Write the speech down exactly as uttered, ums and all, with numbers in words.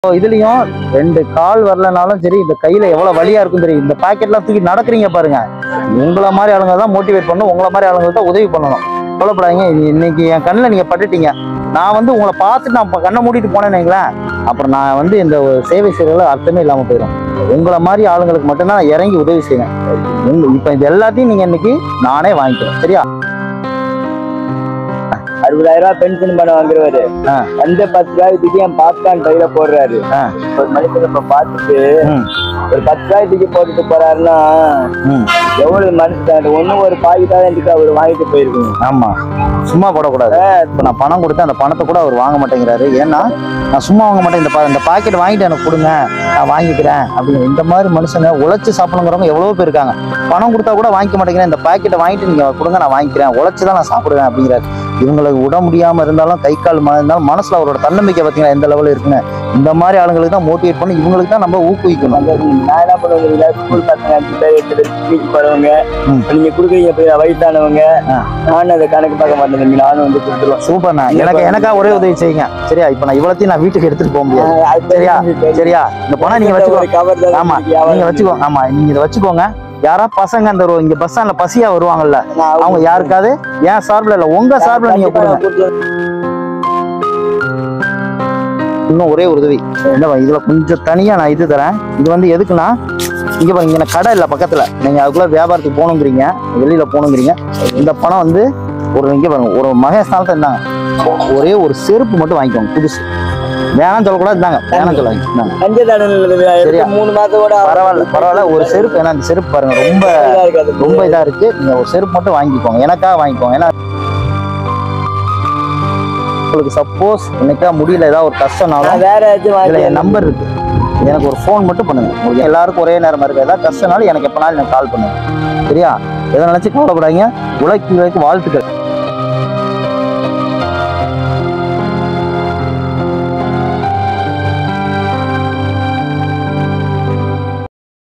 இதுலயும் ரெண்டு கால் வரலனாலும் சரி, இந்த கையில எவ்வளவு வலியா இருக்கும் தெரியும். இந்த பாக்கெட்லாம் தூக்கி நடக்கிறீங்க பாருங்க. உங்களை மாதிரி ஆளுங்க தான் மோட்டிவேட் பண்ணணும், உங்களை மாதிரி ஆளுங்க தான் உதவி பண்ணணும். சொல்லப்படாதீங்க. இன்னைக்கு என் கண்ணில் நீங்க பட்டுட்டீங்க. நான் வந்து உங்களை பார்த்துட்டு நான் கண்ணை மூடிட்டு போனேன்னு, அப்புறம் நான் வந்து இந்த சேவை செய்யறதுல அர்த்தமே இல்லாம போயிடும். உங்களை மாதிரி ஆளுங்களுக்கு மட்டும்தான் நான் இறங்கி உதவி செய்வேன். இப்ப இது எல்லாத்தையும் நீங்க இன்னைக்கு நானே வாங்கிக்கிறேன், சரியா? அறுபதாயிரம் ரூபாய் பென்ஷன் பணம் வாங்குறவாரு. அந்த பத்து ரூபாய்க்கு என் பாப்கார்ன் பையில போடுறாரு. ஒரு மனுஷன் இப்ப பார்த்துட்டு ஒரு பத்து ரூபாய்க்கு போட்டுட்டு போறாருன்னா எவ்வளவு மனுஷன் ஒன்னும் ஒரு பாக்கெட்டாக எனக்கு அவர் வாங்கிட்டு போயிருக்கணும். ஆமா, சும்மா போடக்கூடாது. இப்ப நான் பணம் கொடுத்தேன், அந்த பணத்தை கூட அவர் வாங்க மாட்டேங்கிறாரு. ஏன்னா நான் சும்மா வாங்க மாட்டேன், இந்த இந்த பாக்கெட் வாங்கிட்டு எனக்கு கொடுங்க, நான் வாங்கிக்கிறேன் அப்படின்னு. இந்த மாதிரி மனுஷங்க உழைச்சு சாப்பிடுங்கிறவங்க எவ்வளவு பேர் இருக்காங்க. பணம் கொடுத்தா கூட வாங்கிக்க மாட்டேங்கிறேன், இந்த பாக்கெட்டை வாங்கிட்டு நீங்க கொடுங்க, நான் வாங்கிக்கிறேன், உழைச்சுதான் நான் சாப்பிடுவேன் அப்படிங்கிறாரு. இவங்களுக்கு விட முடியாம இருந்தாலும், கை கால் இருந்தாலும் மனசுல அவரோட தன்னம்பிக்கை பார்த்தீங்கன்னா எந்த லெவலில் இருக்குன்னு. இந்த மாதிரி ஆளுங்களுக்கு தான் மோட்டிவேட் பண்ணி இவங்களுக்கு தான் நம்ம ஊக்குவிக்கணும். நான் என்ன பண்ணுவேன், ஸ்கூல் பசங்க அஞ்சு பேர் எட்டு பேர் ஸ்பீச் போறவங்க, நீங்க கொடுக்குறீங்க போய் வயசானவங்க, நானும் அதை கணக்கு பார்க்க மாட்டேன், நானும் வந்து கொடுத்துருவேன். சூப்பர்ண்ணா. எனக்கு எனக்கா ஒரே உதவி செய்யுங்க, சரியா? இப்ப நான் இவ்வளத்தையும் நான் வீட்டுக்கு எடுத்துட்டு போக முடியாது, சரியா? சரியா, இந்த பணம் நீங்க வச்சுக்கோங்க. ஆமா, நீங்க வச்சுக்கோங்க. ஆமா, நீங்க இதை வச்சுக்கோங்க. யாரா பசங்க அந்த இங்க பஸ் ஸ்டாண்ட்ல பசியா வருவாங்கல்ல, அவங்க யாருக்காவது ஏன் சார்பில் இல்ல உங்க சார்பில் நீங்க கொடுங்க. இன்னும் ஒரே ஒரு உதவி, இதுல கொஞ்சம் தனியா நான் இது தரேன். இது வந்து எதுக்குன்னா, இங்க பாருங்க, இங்க கடை இல்ல பக்கத்துல, நீங்க அதுக்குள்ள வியாபாரத்துக்கு போகணுங்கிறீங்க, வெளியில போகணுங்கிறீங்க. இந்த பணம் வந்து ஒரு இங்க பாருங்க, ஒரு மகேஸ்தானத்தை இருந்தாங்க, ஒரே ஒரு செருப்பு மட்டும் வாங்கிக்கோங்க, புதுசு. வேணாம் சொல்லக்கூடாது, இருந்தாங்க வேணாம் சொல்லாங்க, சரியா? மூணு மாசத்தோட பரவாயில்ல பரவாயில்ல ஒரு செருப்பு. ஏன்னா அந்த செருப்பு பாருங்க ரொம்ப ரொம்ப இதா இருக்கு. நீங்க ஒரு செருப்பு மட்டும் வாங்கிக்கோங்க, எனக்காக வாங்கிக்கோங்க. ஏன்னா உங்களுக்கு சப்போஸ் என்னைக்கா முடியல, ஏதாவது ஒரு கஷ்டம்னாலும் வேற ஏதாச்சும் என் நம்பர் இருக்கு, எனக்கு ஒரு ஃபோன் மட்டும் பண்ணுங்க. உங்களுக்கு எல்லாருக்கும் ஒரே நேரமா இருக்கு, ஏதாவது கஷ்டம்னாலும் எனக்கு எப்பனாலும் எனக்கு கால் பண்ணுங்க, சரியா? எதை நினைச்சு கவலைப்படாதீங்க. உழைக்கு உழைக்கு வாழ்த்துக்கள்.